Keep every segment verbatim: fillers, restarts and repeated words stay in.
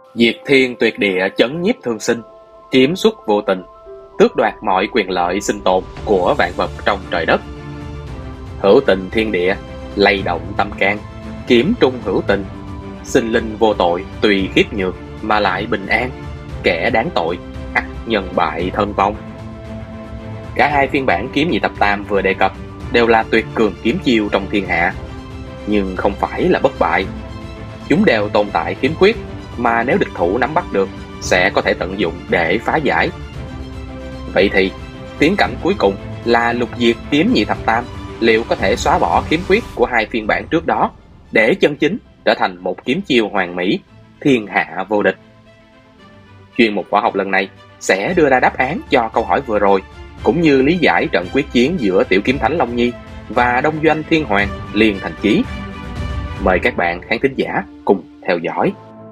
Diệt thiên tuyệt địa chấn nhiếp thương sinh, kiếm xuất vô tình, tước đoạt mọi quyền lợi sinh tồn của vạn vật trong trời đất. Hữu tình thiên địa, lay động tâm can, kiếm trung hữu tình, sinh linh vô tội tùy khiếp nhược mà lại bình an, kẻ đáng tội ắt nhân bại thân vong. Cả hai phiên bản kiếm nhị thập tam vừa đề cập đều là tuyệt cường kiếm chiêu trong thiên hạ, nhưng không phải là bất bại. Chúng đều tồn tại khiếm khuyết mà nếu địch thủ nắm bắt được sẽ có thể tận dụng để phá giải. Vậy thì tiến cảnh cuối cùng là lục diệt kiếm nhị thập tam liệu có thể xóa bỏ khiếm khuyết của hai phiên bản trước đó để chân chính trở thành một kiếm chiêu hoàn mỹ, thiên hạ vô địch? Chuyên mục khoa học lần này sẽ đưa ra đáp án cho câu hỏi vừa rồi, cũng như lý giải trận quyết chiến giữa Tiểu Kiếm Thánh Long Nhi và Đông Doanh Thiên Hoàng Liên Thành Chí. Mời các bạn khán thính giả cùng theo dõi.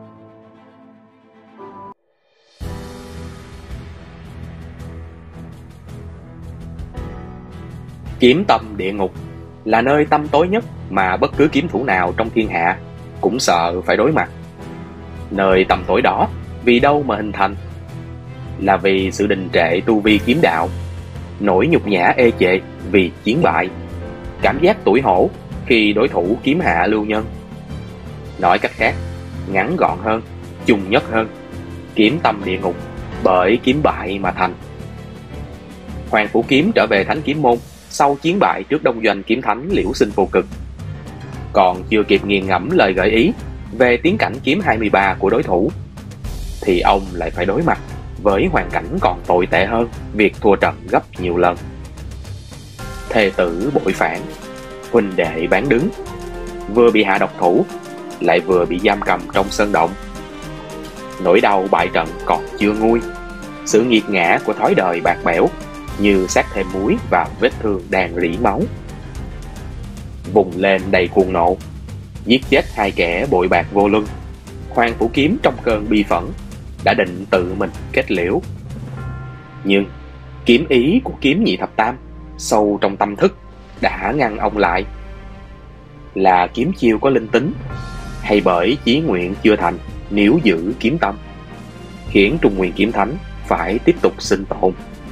Kiếm tâm địa ngục là nơi tăm tối nhất mà bất cứ kiếm thủ nào trong thiên hạ cũng sợ phải đối mặt. Nơi tăm tối đó vì đâu mà hình thành? Là vì sự đình trệ tu vi kiếm đạo, nỗi nhục nhã ê chệ vì chiến bại, cảm giác tủi hổ khi đối thủ kiếm hạ lưu nhân. Nói cách khác, ngắn gọn hơn, chung nhất hơn, kiếm tâm địa ngục bởi kiếm bại mà thành. Hoàng Phủ Kiếm trở về Thánh Kiếm Môn sau chiến bại trước Đông Doanh Kiếm Thánh Liễu Sinh Vô Cực. Còn chưa kịp nghiền ngẫm lời gợi ý về tiến cảnh kiếm hai mươi ba của đối thủ, thì ông lại phải đối mặt với hoàn cảnh còn tồi tệ hơn việc thua trận gấp nhiều lần. Thê tử bội phản, huynh đệ bán đứng, vừa bị hạ độc thủ, lại vừa bị giam cầm trong sơn động. Nỗi đau bại trận còn chưa nguôi, sự nghiệt ngã của thói đời bạc bẽo như sát thêm muối vào vết thương đang rỉ máu. Vùng lên đầy cuồng nộ, giết chết hai kẻ bội bạc vô luân, Hoàng Phủ Kiếm trong cơn bi phẫn đã định tự mình kết liễu. Nhưng kiếm ý của kiếm nhị thập tam sâu trong tâm thức đã ngăn ông lại. Là kiếm chiêu có linh tính, hay bởi chí nguyện chưa thành níu giữ kiếm tâm, khiến Trung Nguyên Kiếm Thánh phải tiếp tục sinh tồn?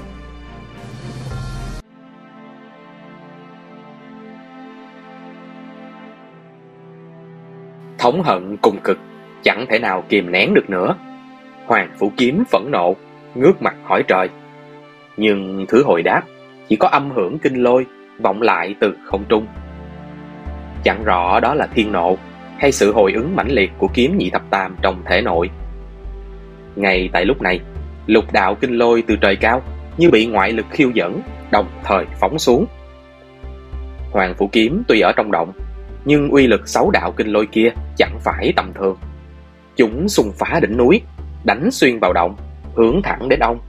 Thống hận cùng cực chẳng thể nào kìm nén được nữa, Hoàng Phủ Kiếm phẫn nộ ngước mặt hỏi trời. Nhưng thứ hồi đáp chỉ có âm hưởng kinh lôi vọng lại từ không trung. Chẳng rõ đó là thiên nộ hay sự hồi ứng mãnh liệt của kiếm nhị thập tam trong thể nội. Ngay tại lúc này, lục đạo kinh lôi từ trời cao như bị ngoại lực khiêu dẫn, đồng thời phóng xuống. Hoàng Phủ Kiếm tuy ở trong động, nhưng uy lực sáu đạo kinh lôi kia chẳng phải tầm thường. Chúng xung phá đỉnh núi, đánh xuyên vào động, hướng thẳng đến ông.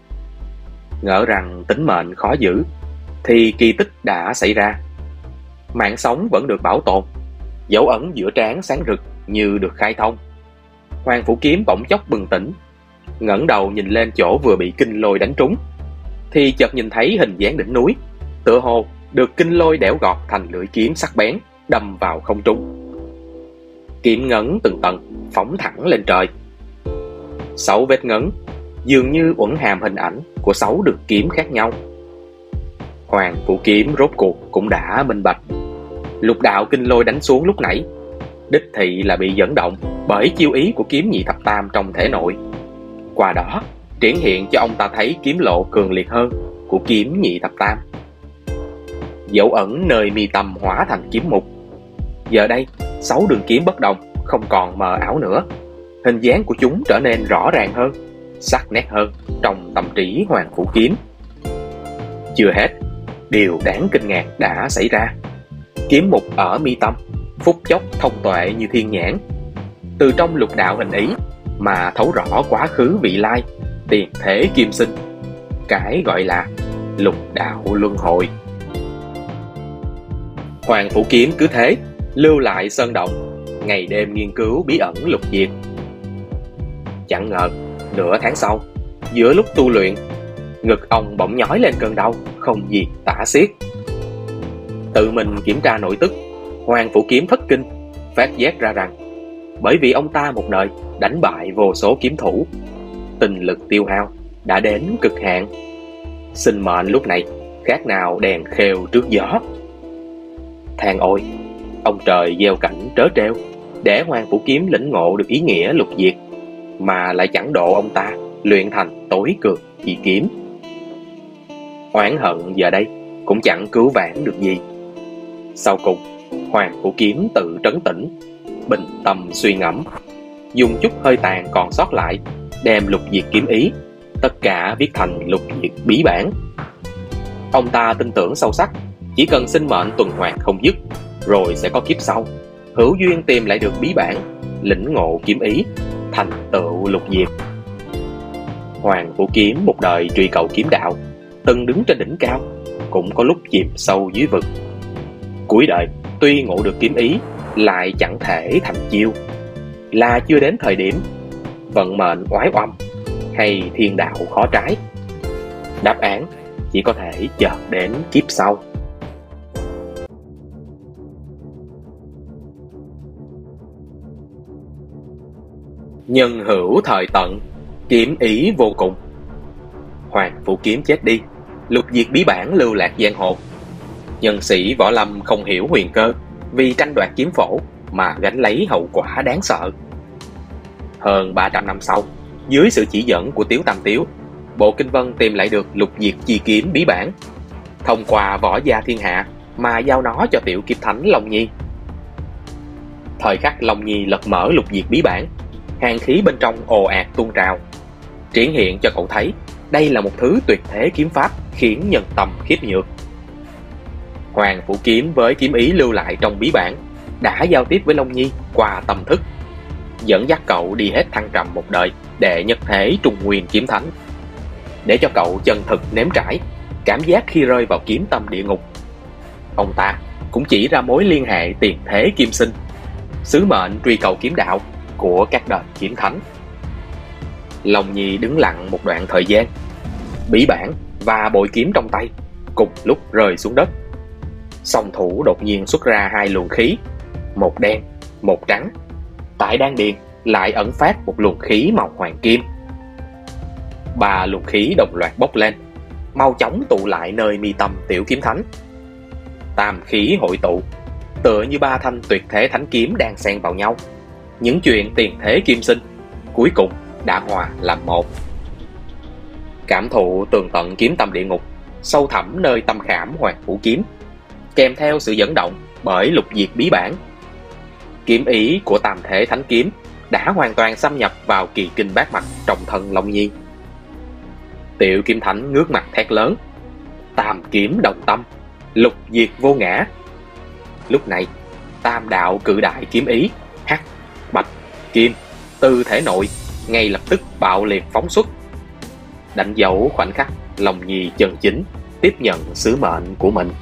Ngỡ rằng tính mệnh khó giữ, thì kỳ tích đã xảy ra. Mạng sống vẫn được bảo tồn, dấu ấn giữa trán sáng rực như được khai thông. Hoàng Phủ Kiếm bỗng chốc bừng tỉnh, ngẩng đầu nhìn lên chỗ vừa bị kinh lôi đánh trúng, thì chợt nhìn thấy hình dáng đỉnh núi, tựa hồ được kinh lôi đẽo gọt thành lưỡi kiếm sắc bén, đâm vào không trung. Kiếm ngấn từng tầng phóng thẳng lên trời. Sáu vết ngấn dường như uẩn hàm hình ảnh của sáu đường kiếm khác nhau. Hoàng Phủ Kiếm rốt cuộc cũng đã minh bạch, lục đạo kinh lôi đánh xuống lúc nãy đích thị là bị dẫn động bởi chiêu ý của kiếm nhị thập tam trong thể nội, qua đó triển hiện cho ông ta thấy kiếm lộ cường liệt hơn của kiếm nhị thập tam. Dấu ẩn nơi mi tâm hóa thành kiếm mục. Giờ đây sáu đường kiếm bất đồng không còn mờ ảo nữa, hình dáng của chúng trở nên rõ ràng hơn, sắc nét hơn trong tâm trí Hoàng Phủ Kiếm. Chưa hết, điều đáng kinh ngạc đã xảy ra. Kiếm mục ở mi tâm phút chốc thông tuệ như thiên nhãn, từ trong lục đạo hình ý mà thấu rõ quá khứ vị lai, tiền thể kim sinh, cái gọi là lục đạo luân hồi. Hoàng Phủ Kiếm cứ thế lưu lại sơn động, ngày đêm nghiên cứu bí ẩn lục diệt. Chẳng ngờ nửa tháng sau, giữa lúc tu luyện, ngực ông bỗng nhói lên cơn đau không gì tả xiết. Tự mình kiểm tra nội tức, Hoàng Phủ Kiếm thất kinh, phát giác ra rằng bởi vì ông ta một đời đánh bại vô số kiếm thủ, tinh lực tiêu hao đã đến cực hạn. Sinh mệnh lúc này khác nào đèn khêu trước gió. Than ôi, ông trời gieo cảnh trớ trêu để Hoàng Phủ Kiếm lĩnh ngộ được ý nghĩa lục diệt, mà lại chẳng độ ông ta luyện thành tối cường chi kiếm. Oán hận giờ đây cũng chẳng cứu vãn được gì. Sau cùng, Hoàng Phủ Kiếm tự trấn tĩnh, bình tâm suy ngẫm, dùng chút hơi tàn còn sót lại đem lục diệt kiếm ý tất cả viết thành lục diệt bí bản. Ông ta tin tưởng sâu sắc, chỉ cần sinh mệnh tuần hoàn không dứt, rồi sẽ có kiếp sau hữu duyên tìm lại được bí bản, lĩnh ngộ kiếm ý, thành tựu lục diệt. Hoàng Phủ Kiếm một đời truy cầu kiếm đạo, từng đứng trên đỉnh cao, cũng có lúc chìm sâu dưới vực. Cuối đời tuy ngộ được kiếm ý, lại chẳng thể thành chiêu, là chưa đến thời điểm, vận mệnh oái oăm, hay thiên đạo khó trái. Đáp án chỉ có thể chờ đến kiếp sau. Nhân hữu thời tận, kiếm ý vô cùng. Hoàng Phủ Kiếm chết đi, lục diệt bí bản lưu lạc giang hồ. Nhân sĩ võ lâm không hiểu huyền cơ, vì tranh đoạt kiếm phổ mà gánh lấy hậu quả đáng sợ. Hơn ba trăm năm sau, dưới sự chỉ dẫn của Tiếu Tam Tiếu, Bộ Kinh Vân tìm lại được lục diệt chi kiếm bí bản, thông qua võ gia thiên hạ mà giao nó cho tiểu kiếm thánh Long Nhi. Thời khắc Long Nhi lật mở lục diệt bí bản, hàn khí bên trong ồ ạt tuôn trào, triển hiện cho cậu thấy đây là một thứ tuyệt thế kiếm pháp khiến nhân tâm khiếp nhược. Hoàng Phủ Kiếm với kiếm ý lưu lại trong bí bản đã giao tiếp với Long Nhi qua tâm thức, dẫn dắt cậu đi hết thăng trầm một đời để nhất thể trung nguyên kiếm thánh, để cho cậu chân thực nếm trải cảm giác khi rơi vào kiếm tâm địa ngục. Ông ta cũng chỉ ra mối liên hệ tiền thế kim sinh, sứ mệnh truy cầu kiếm đạo của các đời kiếm thánh. Long Nhi đứng lặng một đoạn thời gian, bí bản và bội kiếm trong tay cùng lúc rơi xuống đất. Song thủ đột nhiên xuất ra hai luồng khí, một đen, một trắng. Tại đan điền lại ẩn phát một luồng khí màu hoàng kim. Ba luồng khí đồng loạt bốc lên, mau chóng tụ lại nơi mi tâm tiểu kiếm thánh. Tam khí hội tụ, tựa như ba thanh tuyệt thế thánh kiếm đang xen vào nhau. Những chuyện tiền thế kim sinh cuối cùng đã hòa làm một. Cảm thụ tường tận kiếm tâm địa ngục sâu thẳm nơi tâm khảm Hoàng Phủ Kiếm, kèm theo sự dẫn động bởi lục diệt bí bản, kiếm ý của tam thể thánh kiếm đã hoàn toàn xâm nhập vào kỳ kinh bát mạch trong thân Long Nhi. Tiểu kiếm thánh ngước mặt thét lớn: tam kiếm đồng tâm, lục diệt vô ngã. Lúc này tam đạo cự đại kiếm ý hắc, bạch, kim từ thể nội ngay lập tức bạo liệt phóng xuất, đánh dấu khoảnh khắc Long Nhi chân chính tiếp nhận sứ mệnh của mình.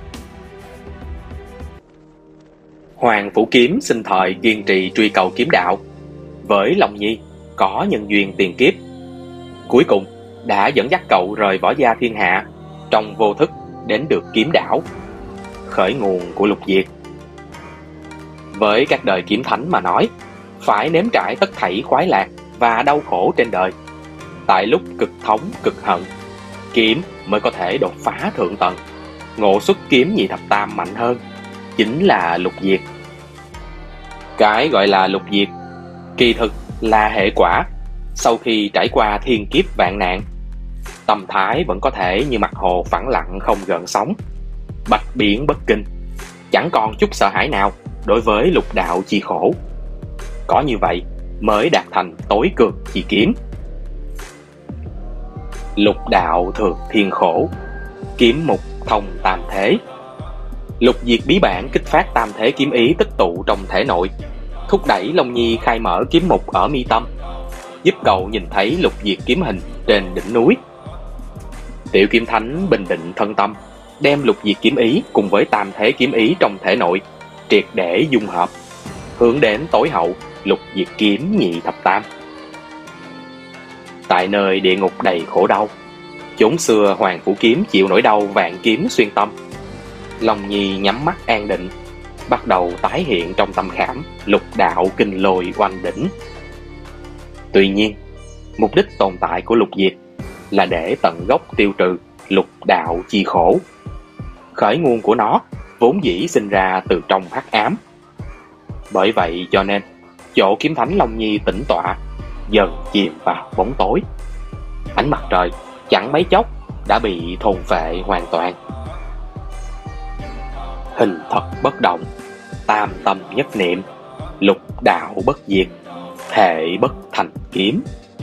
Hoàng Phủ Kiếm sinh thời kiên trì truy cầu kiếm đạo, với Long Nhi có nhân duyên tiền kiếp, cuối cùng đã dẫn dắt cậu rời võ gia thiên hạ, trong vô thức đến được kiếm đảo, khởi nguồn của lục diệt. Với các đời kiếm thánh mà nói, phải nếm trải tất thảy khoái lạc và đau khổ trên đời, tại lúc cực thống cực hận, kiếm mới có thể đột phá thượng tầng, ngộ xuất kiếm nhị thập tam mạnh hơn, chính là lục diệt. Cái gọi là lục diệt kỳ thực là hệ quả sau khi trải qua thiên kiếp vạn nạn. Tâm thái vẫn có thể như mặt hồ phẳng lặng không gợn sóng, bạch biển bất kinh, chẳng còn chút sợ hãi nào đối với lục đạo chi khổ. Có như vậy mới đạt thành tối cường chi kiếm. Lục đạo thường thiên khổ, kiếm mục thông tam thế. Lục diệt bí bản kích phát tam thế kiếm ý tích tụ trong thể nội, thúc đẩy Long Nhi khai mở kiếm mục ở mi tâm, giúp cậu nhìn thấy lục diệt kiếm hình trên đỉnh núi. Tiểu kiếm thánh bình định thân tâm, đem lục diệt kiếm ý cùng với tam thế kiếm ý trong thể nội triệt để dung hợp, hướng đến tối hậu lục diệt kiếm nhị thập tam. Tại nơi địa ngục đầy khổ đau, chốn xưa Hoàng Phủ Kiếm chịu nỗi đau vạn kiếm xuyên tâm, Long Nhi nhắm mắt an định, bắt đầu tái hiện trong tâm khảm lục đạo kinh lôi oanh đỉnh. Tuy nhiên, mục đích tồn tại của lục diệt là để tận gốc tiêu trừ lục đạo chi khổ. Khởi nguồn của nó vốn dĩ sinh ra từ trong hắc ám. Bởi vậy cho nên, chỗ kiếm thánh Long Nhi tĩnh tọa dần chìm vào bóng tối. Ánh mặt trời chẳng mấy chốc đã bị thôn phệ hoàn toàn. Hình thật bất động, tam tâm nhất niệm, lục đạo bất diệt, thể bất thành kiếm.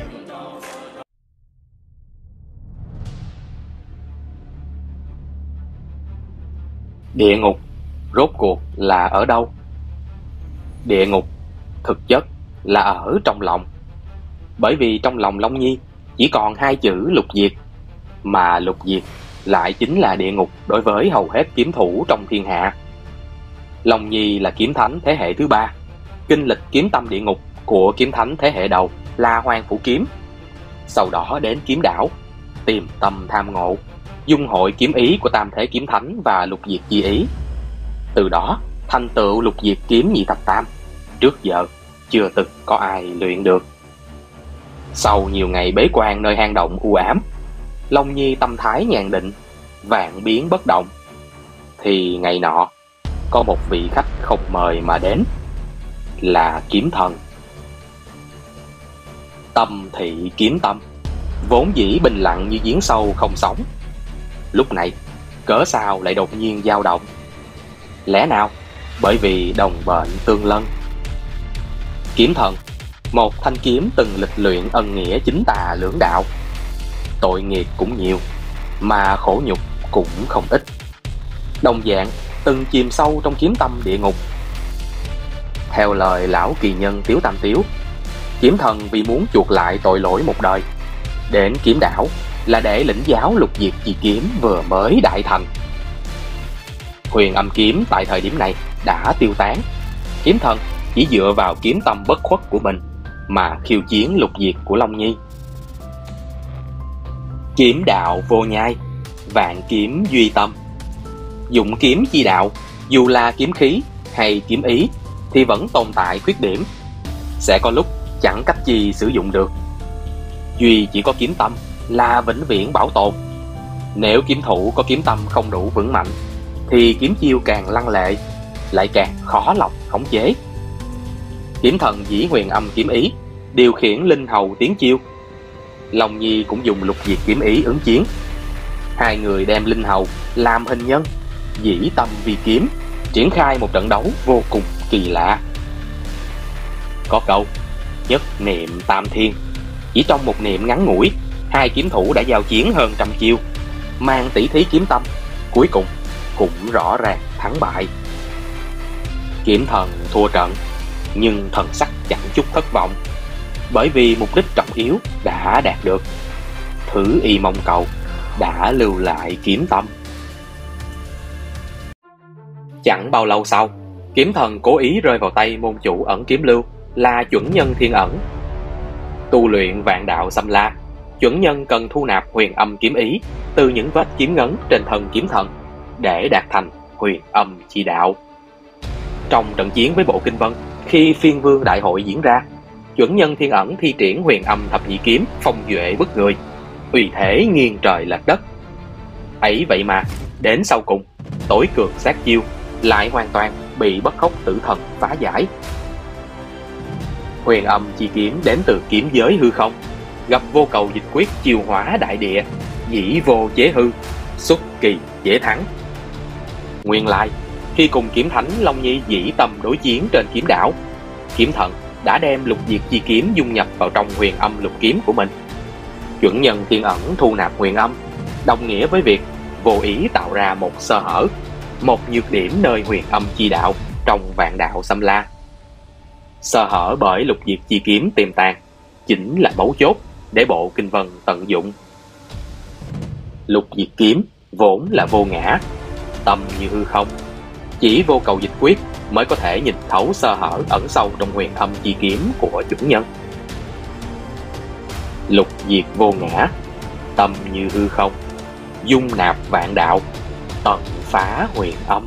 Địa ngục rốt cuộc là ở đâu? Địa ngục thực chất là ở trong lòng. Bởi vì trong lòng Long Nhi chỉ còn hai chữ lục diệt, mà lục diệt lại chính là địa ngục đối với hầu hết kiếm thủ trong thiên hạ. Long Nhi là kiếm thánh thế hệ thứ ba, kinh lịch kiếm tâm địa ngục của kiếm thánh thế hệ đầu là Hoàng Phủ Kiếm. Sau đó đến kiếm đảo, tìm tâm tham ngộ, dung hội kiếm ý của tam thế kiếm thánh và lục diệt chi ý. Từ đó thành tựu lục diệt kiếm nhị thập tam, trước giờ chưa từng có ai luyện được. Sau nhiều ngày bế quan nơi hang động u ám, Long Nhi tâm thái nhàn định, vạn biến bất động, thì ngày nọ có một vị khách không mời mà đến, là kiếm thần. Tâm thị kiếm tâm, vốn dĩ bình lặng như giếng sâu không sóng, lúc này cớ sao lại đột nhiên dao động? Lẽ nào bởi vì đồng bệnh tương lân? Kiếm thần, một thanh kiếm từng lịch luyện ân nghĩa chính tà lưỡng đạo, tội nghiệp cũng nhiều, mà khổ nhục cũng không ít. Đồng dạng từng chìm sâu trong kiếm tâm địa ngục. Theo lời lão kỳ nhân Tiếu Tam Tiếu, kiếm thần vì muốn chuộc lại tội lỗi một đời, đến kiếm đảo là để lĩnh giáo lục diệt chi kiếm vừa mới đại thành. Huyền âm kiếm tại thời điểm này đã tiêu tán. Kiếm thần chỉ dựa vào kiếm tâm bất khuất của mình mà khiêu chiến lục diệt của Long Nhi. Kiếm đạo vô nhai, vạn kiếm duy tâm. Dụng kiếm chi đạo, dù là kiếm khí hay kiếm ý thì vẫn tồn tại khuyết điểm, sẽ có lúc chẳng cách gì sử dụng được. Duy chỉ có kiếm tâm là vĩnh viễn bảo tồn. Nếu kiếm thủ có kiếm tâm không đủ vững mạnh thì kiếm chiêu càng lăng lệ, lại càng khó lòng khống chế. Kiếm thần dĩ huyền âm kiếm ý điều khiển linh hầu tiến chiêu. Long Nhi cũng dùng lục diệt kiếm ý ứng chiến. Hai người đem linh hầu làm hình nhân, dĩ tâm vi kiếm, triển khai một trận đấu vô cùng kỳ lạ. Có câu nhất niệm tam thiên, chỉ trong một niệm ngắn ngủi, hai kiếm thủ đã giao chiến hơn trăm chiêu, mang tỷ thí kiếm tâm, cuối cùng cũng rõ ràng thắng bại. Kiếm thần thua trận, nhưng thần sắc chẳng chút thất vọng, bởi vì mục đích trọng yếu đã đạt được. Thứ y mong cầu đã lưu lại kiếm tâm. Chẳng bao lâu sau, kiếm thần cố ý rơi vào tay môn chủ ẩn kiếm lưu là chuẩn nhân thiên ẩn. Tu luyện vạn đạo xâm la, chuẩn nhân cần thu nạp huyền âm kiếm ý từ những vết kiếm ngấn trên thân kiếm thần để đạt thành huyền âm chi đạo. Trong trận chiến với Bộ Kinh Vân, khi phiên vương đại hội diễn ra, chuẩn nhân thiên ẩn thi triển huyền âm thập nhị kiếm phong duệ bức người, uy thế nghiêng trời lệch đất. Ấy vậy mà đến sau cùng, tối cường sát chiêu lại hoàn toàn bị bất khốc tử thần phá giải. Huyền âm chi kiếm đến từ kiếm giới hư không, gặp vô cầu dịch quyết chiêu hóa đại địa, dĩ vô chế hư, xuất kỳ dễ thắng. Nguyên lai, khi cùng kiếm thánh Long Nhi dĩ tâm đối chiến trên kiếm đảo, kiếm thần đã đem lục diệt chi kiếm dung nhập vào trong huyền âm lục kiếm của mình. Chuẩn nhân thiên ẩn thu nạp huyền âm, đồng nghĩa với việc vô ý tạo ra một sơ hở, một nhược điểm nơi huyền âm chi đạo trong vạn đạo xâm la. Sơ hở bởi lục diệt chi kiếm tiềm tàng chính là mấu chốt để Bộ Kinh Vân tận dụng. Lục diệt kiếm vốn là vô ngã, tâm như hư không, chỉ vô cầu dịch quyết mới có thể nhìn thấu sơ hở ẩn sâu trong huyền âm chi kiếm của chủ nhân. Lục diệt vô ngã, tâm như hư không, dung nạp vạn đạo, tận phá huyền âm.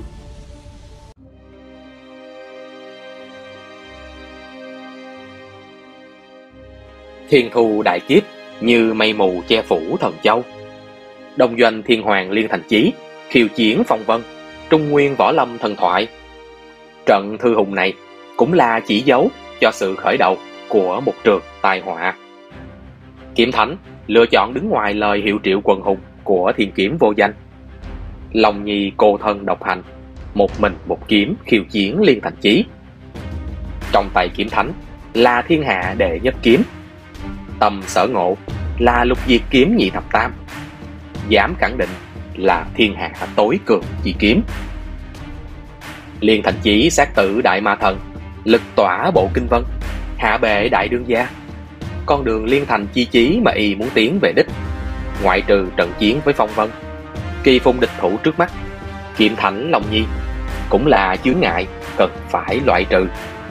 Thiên thu đại kiếp như mây mù che phủ thần châu. Đông doanh thiên hoàng Liên Thành Chí khiêu chiến phong vân, trung nguyên võ lâm thần thoại. Trận thư hùng này cũng là chỉ dấu cho sự khởi đầu của một trường tai họa. Kiếm Thánh lựa chọn đứng ngoài lời hiệu triệu quần hùng của thiên kiếm vô danh. Long Nhi cô thân độc hành, một mình một kiếm khiêu chiến Liên Thành Chí. Trong tay Kiếm Thánh là thiên hạ đệ nhất kiếm, tầm sở ngộ là lục diệt kiếm nhị thập tam, dám khẳng định là thiên hạ tối cường chi kiếm. Liên Thành Chí sát tử đại ma thần, lực tỏa bộ kinh vân, hạ bệ đại đương gia. Con đường liên thành chi chí mà y muốn tiến về đích, ngoại trừ trận chiến với phong vân, kỳ phùng địch thủ trước mắt, Kiếm Thánh Long Nhi cũng là chướng ngại cần phải loại trừ.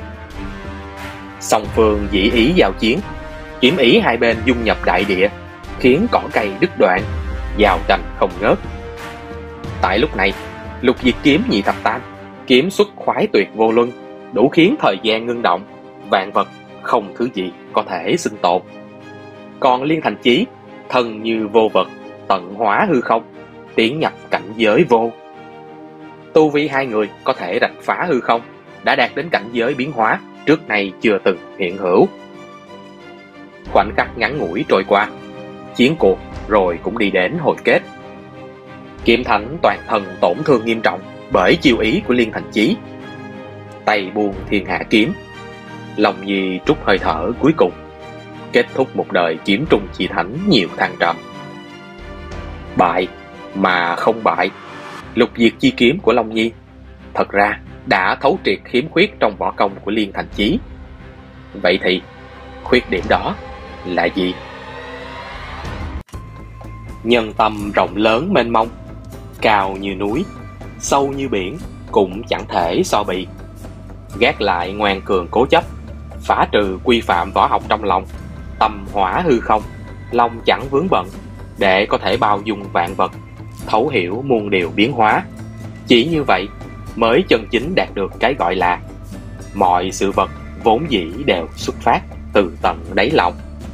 Song phương dĩ ý giao chiến, kiếm ý hai bên dung nhập đại địa, khiến cỏ cây đứt đoạn, giao tranh không ngớt. Tại lúc này, lục diệt kiếm nhị thập tam, kiếm xuất khoái tuyệt vô luân, đủ khiến thời gian ngưng động, vạn vật không thứ gì có thể sinh tồn. Còn Liên Thành Chí, thân như vô vật, tận hóa hư không, tiến nhập cảnh giới vô. Tu vi hai người có thể rạch phá hư không, đã đạt đến cảnh giới biến hóa trước nay chưa từng hiện hữu. Khoảnh khắc ngắn ngủi trôi qua, chiến cuộc rồi cũng đi đến hồi kết. Kiếm Thánh toàn thân tổn thương nghiêm trọng bởi chiêu ý của Liên Thành Chí. Tay buông thiên hạ kiếm, Long Nhi trút hơi thở cuối cùng, kết thúc một đời kiếm trung chi thánh nhiều thăng trầm. Bại mà không bại, lục diệt chi kiếm của Long Nhi thật ra đã thấu triệt khiếm khuyết trong võ công của Liên Thành Chí. Vậy thì khuyết điểm đó là gì? Nhân tâm rộng lớn mênh mông, cao như núi, sâu như biển, cũng chẳng thể so bì. Gác lại ngoan cường cố chấp, phá trừ quy phạm võ học trong lòng, tâm hỏa hư không, lòng chẳng vướng bận, để có thể bao dung vạn vật, thấu hiểu muôn điều biến hóa. Chỉ như vậy mới chân chính đạt được cái gọi là mọi sự vật vốn dĩ đều xuất phát từ tận đáy lòng.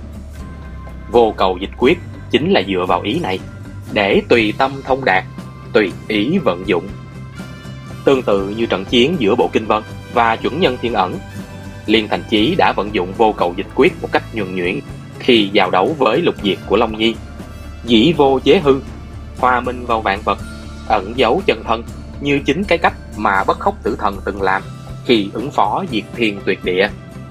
Vô cầu dịch quyết chính là dựa vào ý này để tùy tâm thông đạt, tùy ý vận dụng. Tương tự như trận chiến giữa Bộ Kinh Vân và Chuẩn Nhân Thiên Ẩn, Liên Thành Chí đã vận dụng vô cầu dịch quyết một cách nhuần nhuyễn khi giao đấu với lục diệt của Long Nhi. Dĩ vô chế hư, hòa minh vào vạn vật, ẩn giấu chân thân, như chính cái cách mà Bất Khốc Tử Thần từng làm khi ứng phó diệt thiên tuyệt địa.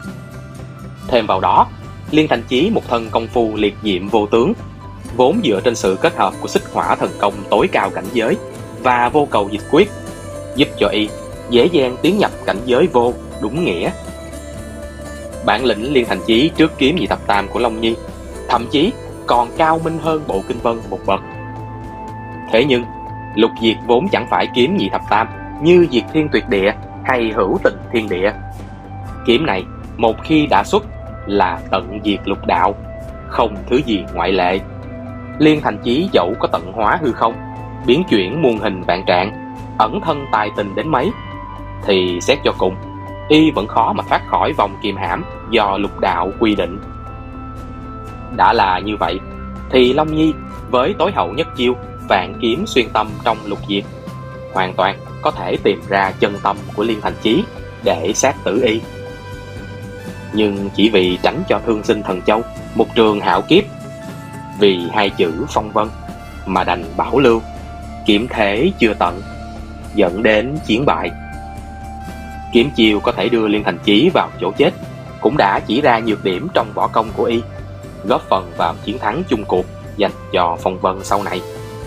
Thêm vào đó, Liên Thành Chí một thân công phu liệt diệm vô tướng, vốn dựa trên sự kết hợp của xích hỏa thần công tối cao cảnh giới và vô cầu dịch quyết, giúp cho y dễ dàng tiến nhập cảnh giới vô đúng nghĩa. Bản lĩnh Liên Thành Chí trước kiếm nhị thập tam của Long Nhi thậm chí còn cao minh hơn Bộ Kinh Vân một bậc. Thế nhưng lục diệt vốn chẳng phải kiếm nhị thập tam như diệt thiên tuyệt địa hay hữu tình thiên địa. Kiếm này một khi đã xuất là tận diệt lục đạo, không thứ gì ngoại lệ. Liên Thành Chí dẫu có tận hóa hư không, biến chuyển muôn hình vạn trạng, ẩn thân tài tình đến mấy, thì xét cho cùng y vẫn khó mà thoát khỏi vòng kiềm hãm do lục đạo quy định. Đã là như vậy thì Long Nhi với tối hậu nhất chiêu vạn kiếm xuyên tâm trong lục diệt, hoàn toàn có thể tìm ra chân tâm của Liên Thành Chí để sát tử y. Nhưng chỉ vì tránh cho thương sinh thần châu một trường hạo kiếp, vì hai chữ phong vân mà đành bảo lưu, kiếm thế chưa tận, dẫn đến chiến bại. Kiếm chiêu có thể đưa Liên Thành Chí vào chỗ chết cũng đã chỉ ra nhược điểm trong võ công của y, góp phần vào chiến thắng chung cuộc dành cho phong vân sau này.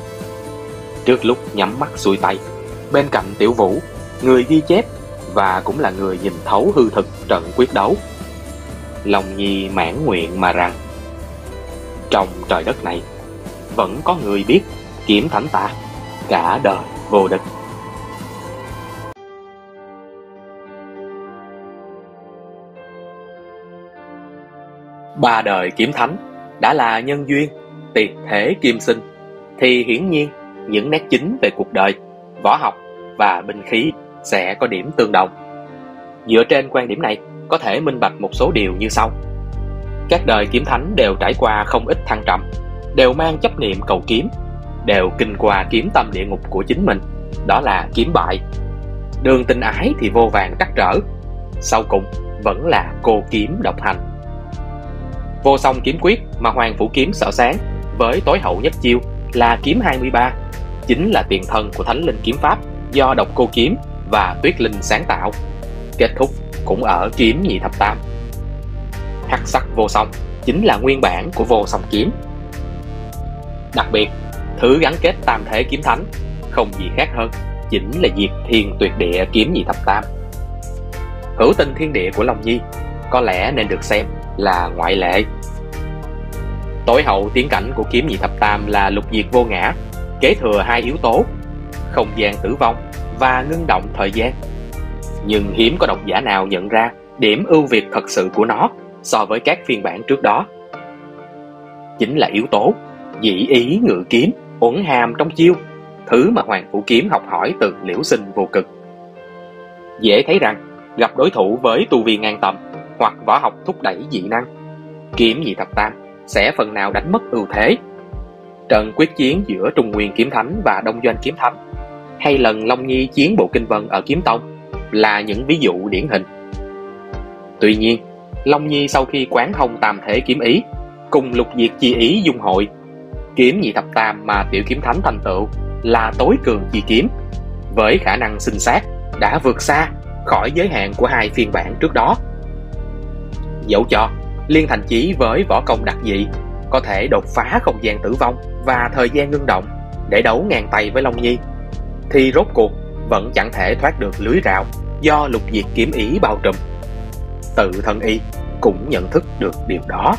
Trước lúc nhắm mắt xuôi tay, bên cạnh Tiểu Vũ, người ghi chép và cũng là người nhìn thấu hư thực trận quyết đấu, Long Nhi mãn nguyện mà rằng: trong trời đất này vẫn có người biết Kiếm Thánh ta cả đời vô địch. Ba đời Kiếm Thánh đã là nhân duyên, tiền thể kim sinh, thì hiển nhiên những nét chính về cuộc đời, võ học và binh khí sẽ có điểm tương đồng. Dựa trên quan điểm này, có thể minh bạch một số điều như sau. Các đời kiếm thánh đều trải qua không ít thăng trầm, đều mang chấp niệm cầu kiếm, đều kinh qua kiếm tâm địa ngục của chính mình, đó là kiếm bại. Đường tình ái thì vô vàn trắc trở, sau cùng vẫn là cô kiếm độc hành. Vô song kiếm quyết mà Hoàng Phủ Kiếm sở sáng với tối hậu nhất chiêu là kiếm hai mươi ba, chính là tiền thân của Thánh Linh kiếm pháp do Độc Cô Kiếm và Tuyết Linh sáng tạo, kết thúc cũng ở kiếm nhị thập tam. Hắc sắc vô song chính là nguyên bản của vô song kiếm. Đặc biệt, thứ gắn kết tam thế kiếm thánh không gì khác hơn chính là diệt thiên tuyệt địa kiếm nhị thập tam. Hữu tình thiên địa của Long Nhi có lẽ nên được xem là ngoại lệ. Tối hậu tiến cảnh của kiếm nhị thập tam là lục diệt vô ngã, kế thừa hai yếu tố, không gian tử vong và ngưng động thời gian. Nhưng hiếm có độc giả nào nhận ra điểm ưu việt thật sự của nó so với các phiên bản trước đó. Chính là yếu tố dĩ ý ngự kiếm, uẩn hàm trong chiêu, thứ mà Hoàng Phủ Kiếm học hỏi từ Liễu Sinh vô cực. Dễ thấy rằng, gặp đối thủ với tu vi ngang tầm hoặc võ học thúc đẩy dị năng, kiếm nhị thập tam sẽ phần nào đánh mất ưu thế. Trận quyết chiến giữa Trung Nguyên Kiếm Thánh và Đông Doanh Kiếm Thánh, hay lần Long Nhi chiến Bộ Kinh Vân ở Kiếm Tông là những ví dụ điển hình. Tuy nhiên, Long Nhi sau khi quán thông tam thể kiếm ý cùng lục diệt chi ý dung hội, kiếm nhị thập tam mà Tiểu Kiếm Thánh thành tựu là tối cường chi kiếm, với khả năng sinh sát đã vượt xa khỏi giới hạn của hai phiên bản trước đó. Dẫu cho Liên Thành Chí với võ công đặc dị có thể đột phá không gian tử vong và thời gian ngưng động để đấu ngang tay với Long Nhi, thì rốt cuộc vẫn chẳng thể thoát được lưới rào do lục diệt kiếm ý bao trùm. Tự thân y cũng nhận thức được điều đó.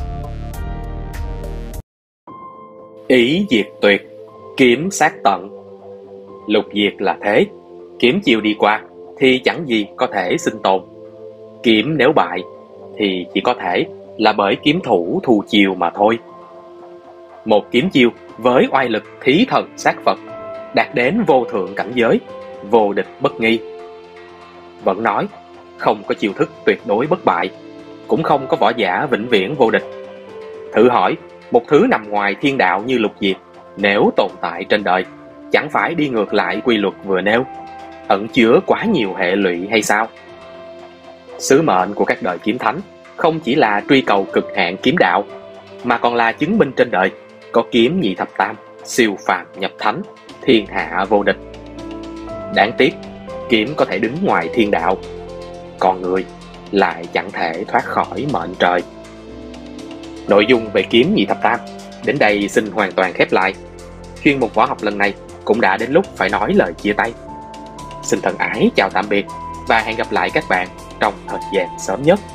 Ý diệt tuyệt, kiếm sát tận. Lục diệt là thế, kiếm chiều đi qua thì chẳng gì có thể sinh tồn. Kiếm nếu bại thì chỉ có thể là bởi kiếm thủ thu chiều mà thôi. Một kiếm chiêu với oai lực thí thần sát Phật, đạt đến vô thượng cảnh giới, vô địch bất nghi. Vẫn nói, không có chiêu thức tuyệt đối bất bại, cũng không có võ giả vĩnh viễn vô địch. Thử hỏi, một thứ nằm ngoài thiên đạo như lục diệt, nếu tồn tại trên đời, chẳng phải đi ngược lại quy luật vừa nêu, ẩn chứa quá nhiều hệ lụy hay sao? Sứ mệnh của các đời kiếm thánh không chỉ là truy cầu cực hạn kiếm đạo, mà còn là chứng minh trên đời có kiếm nhị thập tam, siêu phàm nhập thánh, thiên hạ vô địch. Đáng tiếc, kiếm có thể đứng ngoài thiên đạo, còn người lại chẳng thể thoát khỏi mệnh trời. Nội dung về kiếm nhị thập tam đến đây xin hoàn toàn khép lại. Chuyên mục võ học lần này cũng đã đến lúc phải nói lời chia tay. Xin thân ái chào tạm biệt và hẹn gặp lại các bạn trong thời gian sớm nhất.